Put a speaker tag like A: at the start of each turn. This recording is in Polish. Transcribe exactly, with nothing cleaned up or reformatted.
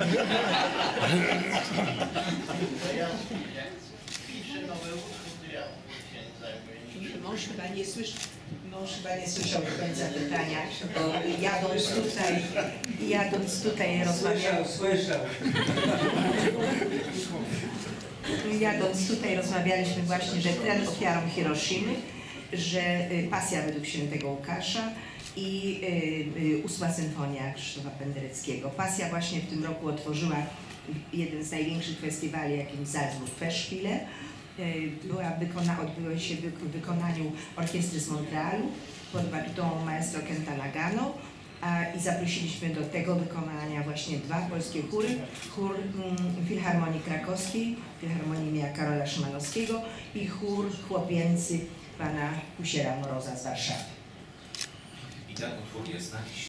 A: Piszę nowe utwory, ja się zajmuję.
B: Mąż chyba nie słyszy, mąż chyba nie słyszał do końca pytania, bo jadąc tutaj, jadąc tutaj rozmawiał.
C: Słyszał,
B: Jadąc tutaj rozmawialiśmy właśnie, że tlen ofiarą Hiroshimy, że y, pasja według świętego Łukasza i y, y, ósma symfonia Krzysztofa Pendereckiego. Pasja właśnie w tym roku otworzyła jeden z największych festiwali, jakim Salzburg Festspiele. Y, była wykona, odbyła się w wykonaniu orkiestry z Montrealu pod batutą maestro Kenta Nagano. A, I zaprosiliśmy do tego wykonania właśnie dwa polskie chóry. Chór mm, Filharmonii Krakowskiej, Filharmonii imienia Karola Szymanowskiego i chór chłopięcy pana Kusiera Moroza z Warszawy.
D: I ten utwór jest na liście.